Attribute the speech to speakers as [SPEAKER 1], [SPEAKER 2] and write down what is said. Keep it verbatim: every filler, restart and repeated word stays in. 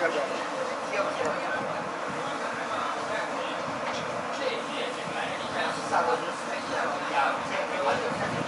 [SPEAKER 1] 上头就是要先给我留下。